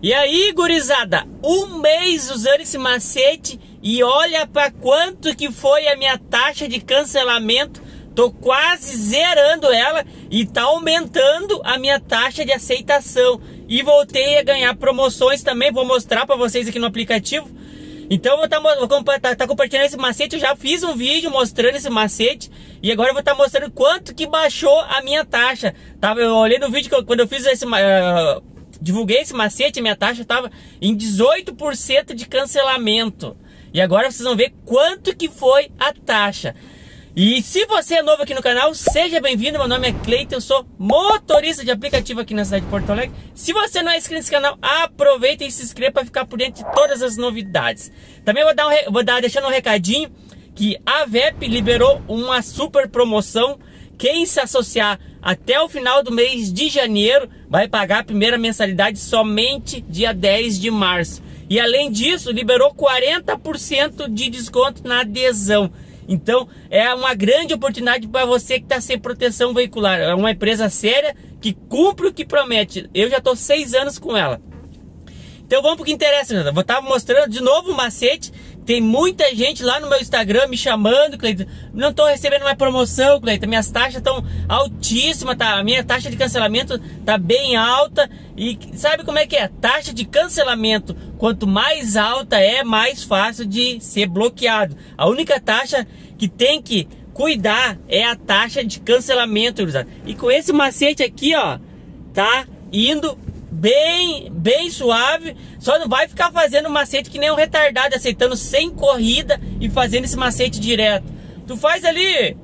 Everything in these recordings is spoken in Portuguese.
E aí, gurizada, um mês usando esse macete e olha para quanto que foi a minha taxa de cancelamento. Tô quase zerando ela e tá aumentando a minha taxa de aceitação. E voltei a ganhar promoções também, vou mostrar para vocês aqui no aplicativo. Então vou tá compartilhando esse macete, eu já fiz um vídeo mostrando esse macete. E agora eu vou estar mostrando quanto que baixou a minha taxa. Eu olhei no vídeo quando eu fiz esse... divulguei esse macete, minha taxa estava em 18% de cancelamento. E agora vocês vão ver quanto que foi a taxa. E se você é novo aqui no canal, seja bem-vindo. Meu nome é Cleiton, eu sou motorista de aplicativo aqui na cidade de Porto Alegre. Se você não é inscrito nesse canal, aproveita e se inscreva para ficar por dentro de todas as novidades. Também vou deixando um recadinho que a VEP liberou uma super promoção. Quem se associar até o final do mês de janeiro vai pagar a primeira mensalidade somente dia 10 de março. E além disso, liberou 40% de desconto na adesão. Então é uma grande oportunidade para você que está sem proteção veicular. É uma empresa séria que cumpre o que promete. Eu já estou 6 anos com ela. Então vamos para o que interessa. Eu vou estar mostrando de novo o macete. Tem muita gente lá no meu Instagram me chamando, Cleiton. Não estou recebendo mais promoção, Cleiton. Minhas taxas estão altíssimas, tá? A minha taxa de cancelamento está bem alta. E sabe como é que é? Taxa de cancelamento, quanto mais alta é, mais fácil de ser bloqueado. A única taxa que tem que cuidar é a taxa de cancelamento. E com esse macete aqui, ó, tá indo bem suave. Só não vai ficar fazendo macete que nem um retardado, aceitando sem corrida e fazendo esse macete direto. Tu faz ali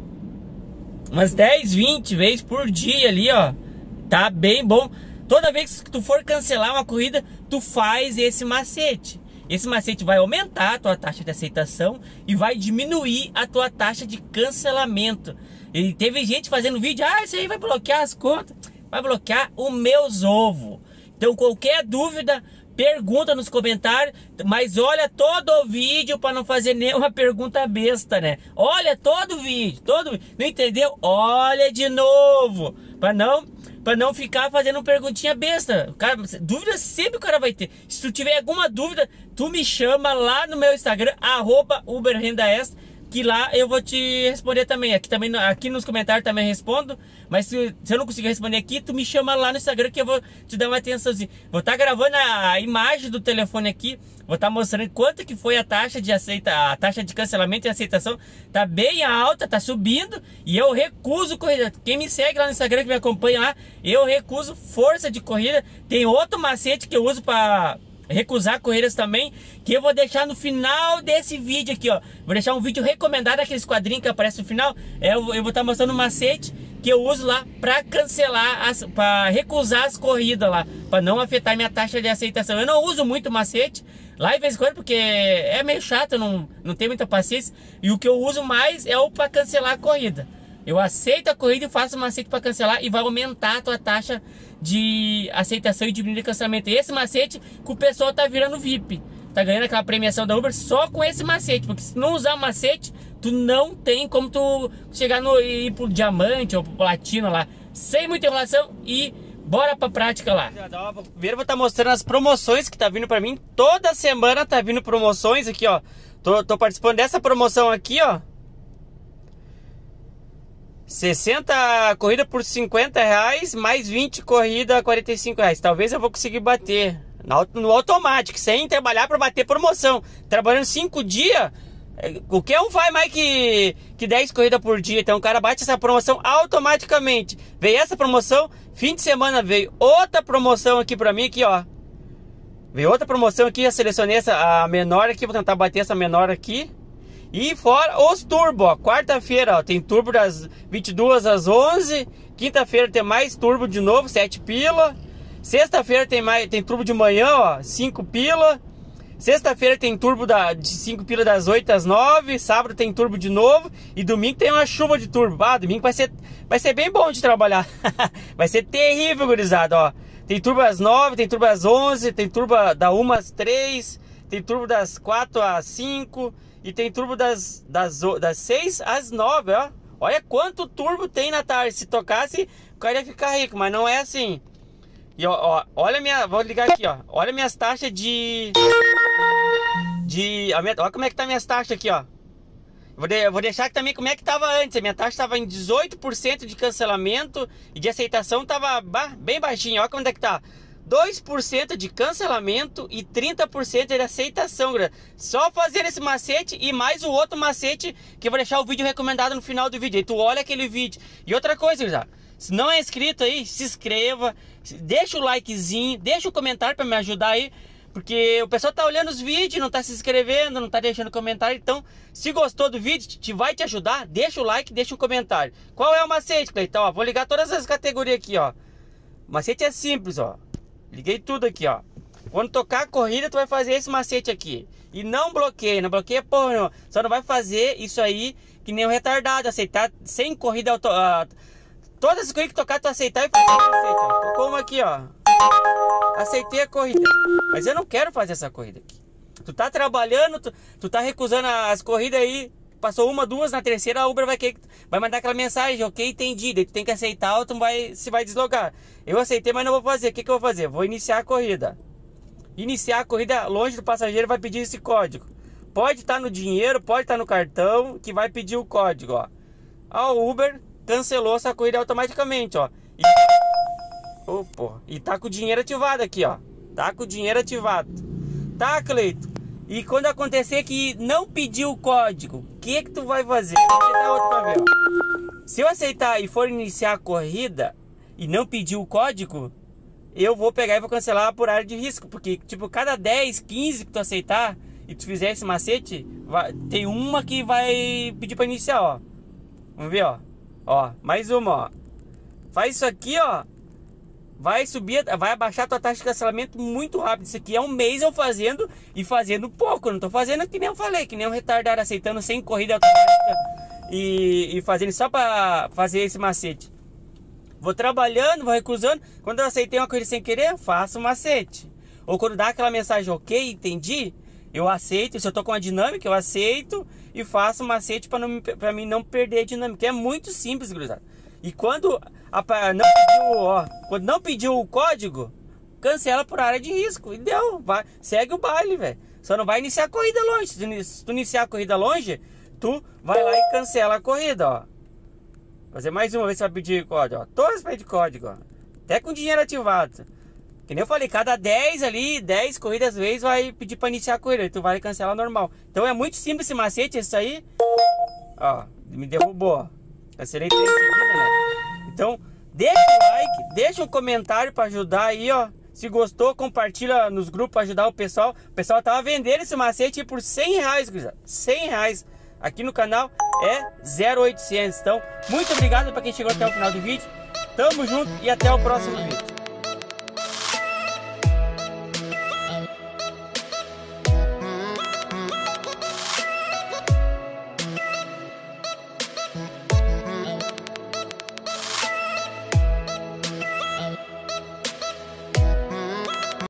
umas 10, 20 vezes por dia ali, ó. Tá bem bom. Toda vez que tu for cancelar uma corrida, tu faz esse macete. Esse macete vai aumentar a tua taxa de aceitação e vai diminuir a tua taxa de cancelamento. E teve gente fazendo vídeo, isso aí vai bloquear as contas. Vai bloquear os meus ovos. Então qualquer dúvida, pergunta nos comentários, mas olha todo o vídeo para não fazer nenhuma pergunta besta, né? Olha todo o vídeo, não entendeu? Olha de novo, para não ficar fazendo perguntinha besta. Dúvida sempre o cara vai ter. Se tu tiver alguma dúvida, tu me chama lá no meu Instagram, @UberRendaExtra, que lá eu vou te responder também. Aqui nos comentários também respondo. Mas se eu não conseguir responder aqui, tu me chama lá no Instagram que eu vou te dar uma atençãozinha. Vou estar gravando a imagem do telefone aqui. Vou estar mostrando quanto que foi a taxa de cancelamento e aceitação. Tá bem alta, tá subindo. E eu recuso corrida. Quem me segue lá no Instagram, que me acompanha lá, eu recuso força de corrida. Tem outro macete que eu uso para recusar corridas também, que eu vou deixar no final desse vídeo aqui, ó. Vou deixar um vídeo recomendado, aqueles quadrinhos que aparece no final. Eu vou estar mostrando um macete que eu uso lá para cancelar, para recusar as corridas lá, para não afetar minha taxa de aceitação. Eu não uso muito macete lá de vez em quando, porque é meio chato, eu não tenho muita paciência. E o que eu uso mais é o para cancelar a corrida. Eu aceito a corrida e faço um macete para cancelar e vai aumentar a tua taxa de aceitação e diminuir o cancelamento. E esse macete que o pessoal tá virando VIP, tá ganhando aquela premiação da Uber só com esse macete, porque se não usar o macete, tu não tem como tu chegar ir pro diamante ou pro platina lá, sem muita enrolação. E bora pra prática lá. Primeiro eu vou estar mostrando as promoções que tá vindo pra mim. Toda semana tá vindo promoções aqui, ó. Tô participando dessa promoção aqui, ó. 60 corrida por R$50, mais 20 corrida R$45. Talvez eu vou conseguir bater no automático, sem trabalhar para bater promoção. Trabalhando 5 dias, qualquer um faz mais que 10 corridas por dia. Então o cara bate essa promoção automaticamente. Veio essa promoção, fim de semana veio outra promoção aqui para mim, aqui, ó. Veio outra promoção aqui, eu selecionei a menor aqui, vou tentar bater essa menor aqui. E fora os turbo, ó, quarta-feira, ó, tem turbo das 22 às 11, quinta-feira tem mais turbo de novo, 7 pila, sexta-feira tem turbo de manhã, ó, 5 pila, sexta-feira tem turbo de 5 pila das 8 às 9, sábado tem turbo de novo e domingo tem uma chuva de turbo. Domingo vai ser bem bom de trabalhar, vai ser terrível, gurizada, ó, tem turbo às 9, tem turbo às 11, tem turbo da 1 às 3, tem turbo das 4 às 5... E tem turbo das 6 às 9, ó. Olha quanto turbo tem na tarde. Se tocasse, o cara ia ficar rico, mas não é assim. E ó, olha minha... Vou ligar aqui, ó. Olha minhas taxas olha como é que tá minhas taxas aqui, ó. Vou deixar aqui também como é que tava antes. A minha taxa tava em 18% de cancelamento e de aceitação tava bem baixinho. Olha como é que tá. 2% de cancelamento e 30% de aceitação, galera. Só fazer esse macete e mais o outro macete que eu vou deixar o vídeo recomendado no final do vídeo. Aí tu olha aquele vídeo. E outra coisa, galera, se não é inscrito aí, se inscreva, deixa o likezinho, deixa o comentário para me ajudar aí. Porque o pessoal tá olhando os vídeos, não tá se inscrevendo, não tá deixando comentário. Então, se gostou do vídeo, vai te ajudar, deixa o like, deixa um comentário. Qual é o macete, Cleiton? Ó, vou ligar todas as categorias aqui, ó. O macete é simples, ó. Liguei tudo aqui, ó. Quando tocar a corrida, tu vai fazer esse macete aqui. E não bloqueia porra não. Só não vai fazer isso aí que nem um retardado, aceitar sem corrida todas as corridas que tocar, tu aceitar e fazer o macete, ó. Tocou uma aqui, ó. Aceitei a corrida, mas eu não quero fazer essa corrida aqui. Tu tá trabalhando, tu tá recusando as corridas aí. Passou uma, duas, na terceira a Uber vai mandar aquela mensagem, ok, entendi. Daí tu tem que aceitar ou tu se vai deslogar. Eu aceitei, mas não vou fazer. O que eu vou fazer? Vou iniciar a corrida. Iniciar a corrida longe do passageiro, vai pedir esse código. Pode estar no dinheiro, pode estar no cartão, que vai pedir o código, ó. A Uber cancelou essa corrida automaticamente, ó. E tá com o dinheiro ativado aqui, ó. Tá com o dinheiro ativado. Tá, Cleiton? E quando acontecer que não pediu o código, o que tu vai fazer? Vou tentar outro pra ver, ó. Se eu aceitar e for iniciar a corrida e não pedir o código, eu vou pegar e vou cancelar por área de risco. Porque, tipo, cada 10, 15 que tu aceitar e tu fizer esse macete, tem uma que vai pedir pra iniciar, ó. Vamos ver, ó. Ó, mais uma, ó. Faz isso aqui, ó. Vai abaixar a tua taxa de cancelamento muito rápido. Isso aqui é um mês eu fazendo e fazendo pouco. Eu não tô fazendo que nem eu falei, que nem um retardado aceitando sem corrida automática e fazendo só pra fazer esse macete. Vou trabalhando, vou recusando. Quando eu aceitei uma corrida sem querer, faço o macete. Ou quando dá aquela mensagem, ok, entendi, eu aceito. Se eu tô com a dinâmica, eu aceito e faço o macete pra mim não perder a dinâmica. É muito simples, gurizada. E quando não pediu o código, cancela por área de risco. E deu, segue o baile, velho. Só não vai iniciar a corrida longe. Se tu iniciar a corrida longe, tu vai lá e cancela a corrida, ó. Fazer mais uma vez, você vai pedir código, ó. Todas pedem código, ó. Até com dinheiro ativado. Que nem eu falei, cada 10 ali, 10 corridas às vezes vai pedir pra iniciar a corrida. E tu vai cancelar normal. Então é muito simples esse macete, esse aí. Ó, me derrubou, ó. Cancelei 3 seguidas, né? Então, deixa o like, deixa um comentário pra ajudar aí, ó. Se gostou, compartilha nos grupos pra ajudar o pessoal. O pessoal tava vendendo esse macete por R$100, gurizada. R$100. Aqui no canal é 0800. Então, muito obrigado pra quem chegou até o final do vídeo. Tamo junto e até o próximo vídeo.